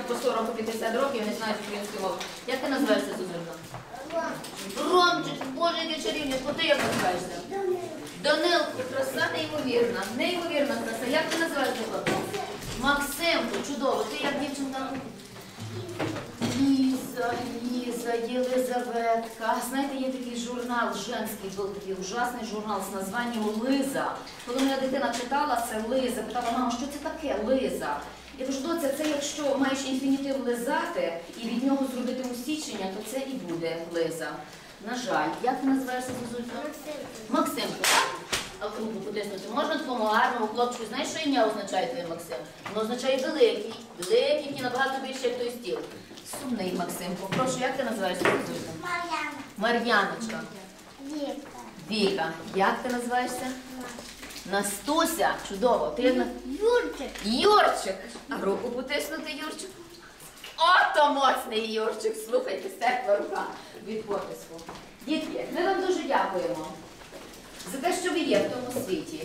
мають по 40, по 50 років і не знають української мови. Як ти називаєшся, Зузулька? Ромчик, Боже, яке чарівня, ти як називаєшся? Данилко, краса неймовірна, неймовірна краса. Як ти називаєшся, хлопчик? Максимко, чудово, ти як дівчинка? Ліза, Єлизаветка. Знаєте, є такий журнал, женський був такий ужасний журнал з названням «Лиза». Коли моя дитина читала це «Лиза», питала, мама, що це таке «Лиза»? Я кажу, доця, це якщо маєш інфінітив «лизати» і від нього зробити усічення, то це і буде «Лиза». На жаль. Як ти називаєшся, Зузулька? Максимко, так? А руку потиснути можна такому гарному хлопчику? Знаєш, що ім'я означає твій Максим? Воно означає великий. Великий і набагато більше, як той стіл. Сумний Максимко. Прошу, як ти називаєшся, Зузулька? Мар'яна. Мар'яночка. Віка. Віка. Як ти називаєшся? Настуся. Чудово. Ти Юрчик. Юрчик. А руку потиснути, Юрчик? Ото моцний Юрчик. Слухайте, стекла рука від потиску. Дітки, ми вам дуже дякуємо за те, що ви є в тому світі.